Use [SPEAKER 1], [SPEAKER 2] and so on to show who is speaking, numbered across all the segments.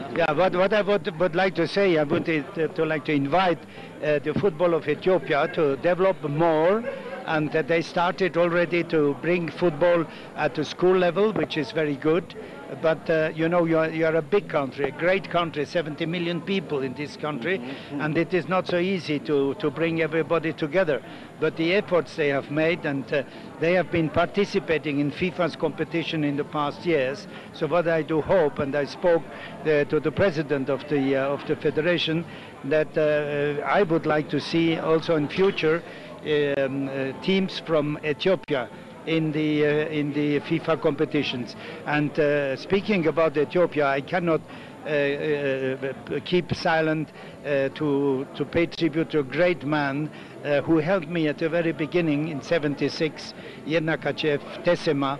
[SPEAKER 1] Yeah, but what I would like to say, I would to like to invite the football of Ethiopia to develop more, and that they started already to bring football at the school level, which is very good. But you know, you are a big country, a great country, 70 million people in this country, and it is not so easy to bring everybody together. But the efforts they have made, and they have been participating in FIFA's competition in the past years. So what I do hope, and I spoke to the president of the federation, that I would like to see also in future teams from Ethiopia in the FIFA competitions. And speaking about Ethiopia, I cannot keep silent to pay tribute to a great man who helped me at the very beginning in '76, Yernakachev Tesema.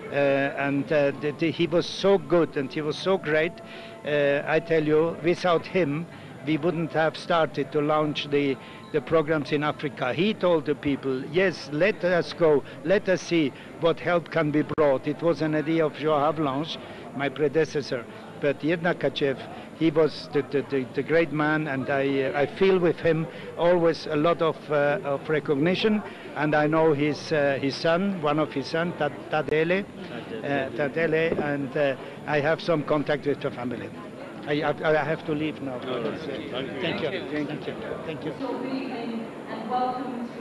[SPEAKER 1] He was so good and he was so great. I tell you, without him, we wouldn't have started to launch the programs in Africa. He told the people, yes, let us go, let us see what help can be brought. It was an idea of Joao Havelange, my predecessor. But Yernakachev, he was the great man, and I feel with him always a lot of recognition. And I know his son, one of his sons, Tadele, and I have some contact with the family. I have to leave now.
[SPEAKER 2] Thank you.
[SPEAKER 1] Thank you. Thank you. Thank you.
[SPEAKER 3] So we and welcome